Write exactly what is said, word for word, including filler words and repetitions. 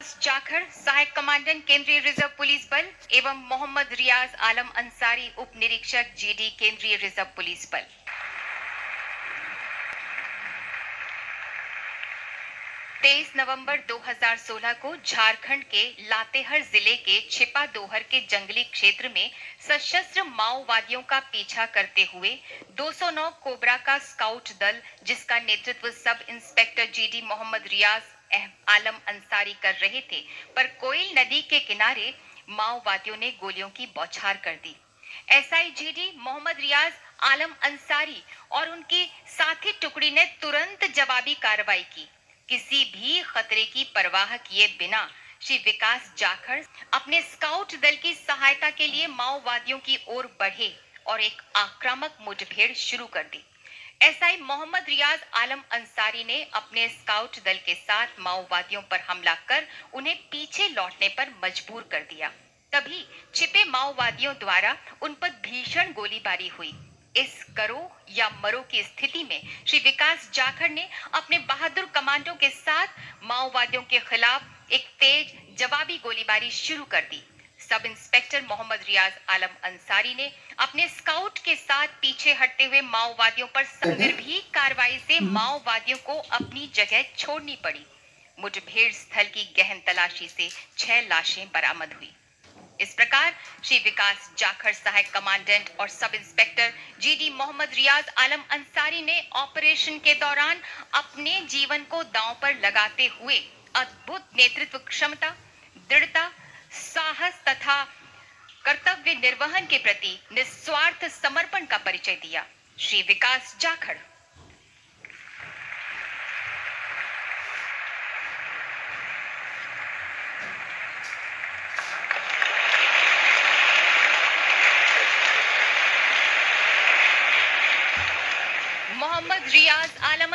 जाखड़ सहायक कमांडेंट केंद्रीय reserve police बल एवं मोहम्मद रियाज आलम अंसारी उप निरीक्षक जीडी केंद्रीय रिजर्व पुलिस बल। तेईस नवंबर दो हज़ार सोलह को झारखंड के लातेहार जिले के छिपादोहर के जंगली क्षेत्र में सशस्त्र माओवादियों का पीछा करते हुए दो सौ नौ कोबरा का स्काउट दल, जिसका नेतृत्व sub inspector GD Mohammad Riyaz Alam Ansari कर रहे थे, पर कोयल नदी के किनारे माओवादियों ने गोलियों की बौछार कर दी। एसआई जीडी मोहम्मद रियाज आलम अंसारी और उनकी साथी टुकड़ी ने तुरंत जवाबी कार्रवाई की। किसी भी खतरे की परवाह किए बिना श्री विकास जाखड़ अपने स्काउट दल की सहायता के लिए माओवादियों की ओर बढ़े और एक आक्रामक मुठभेड़ शुरू कर दी। एसआई मोहम्मद रियाज आलम अंसारी ने अपने स्काउट दल के साथ माओवादियों पर हमला कर उन्हें पीछे लौटने पर मजबूर कर दिया। तभी छिपे माओवादियों द्वारा उन पर भीषण गोलीबारी हुई। इस करो या मरो की स्थिति में श्री विकास जाखड़ ने अपने बहादुर कमांडो के साथ माओवादियों के खिलाफ एक तेज जवाबी गोलीबारी शुरू कर दी। सब इंस्पेक्टर मोहम्मद रियाज आलम अंसारी ने अपने स्काउट के साथ पीछे हटते हुए माओवादियों पर निर्भीक कार्रवाई से माओवादियों को अपनी जगह छोड़नी पड़ी। मुठभेड़ स्थल की गहन तलाशी से छह लाशें बरामद हुई। इस प्रकार श्री विकास जाखड़ सहायक कमांडेंट और sub inspector GD Mohammad Riyaz Alam Ansari ने ऑपरेशन के दौरान अपने जीवन को दांव पर लगाते हुए अद्भुत नेतृत्व क्षमता, दृढ़ता, साहस तथा कर्तव्य निर्वहन के प्रति निस्वार्थ समर्पण का परिचय दिया। श्री विकास जाखड़। मोहम्मद रियाज आलम